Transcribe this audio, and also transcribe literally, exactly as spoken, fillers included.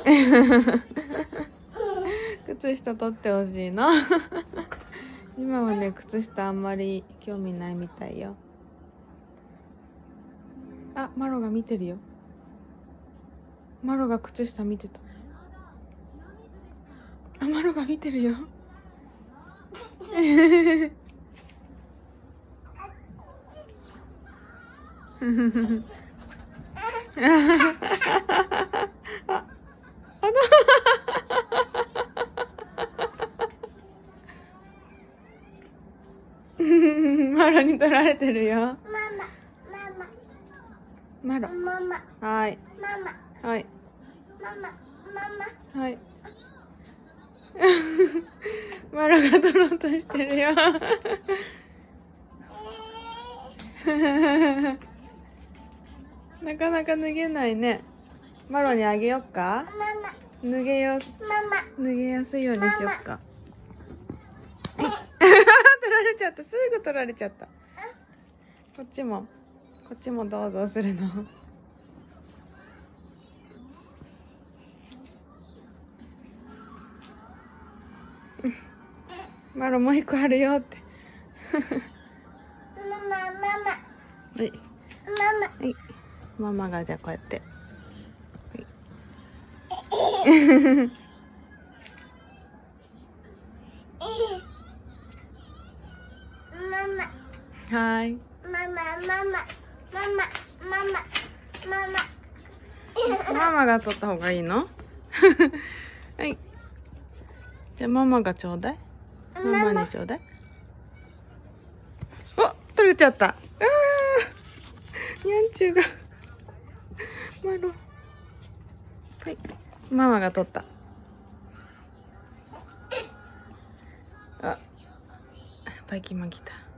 靴下取ってほしいの。今はね、靴下あんまり興味ないみたいよ。あ、マロが見てるよ。マロが靴下見てた。あ、マロが見てるよ。あ、あのマロに取られてるよ。ママロ。はい。はい。はい。マロが取ろうとしてるよ。なかなか脱げないね。マロにあげよっか。脱げよ、脱げやすいようにしよっか。取られちゃった。すぐ取られちゃった。こっちも、こっちもどうぞするの。マロもう一個あるよって。はい。はい。ママがじゃあこうやって。はい。ママが取った方がいいの？はい。じゃあママがちょうだい。ママにちょうだい。お、取れちゃった。あー、にゃんちゅうが。マロ。はい。ママが取った。あ、バイキンマン来た。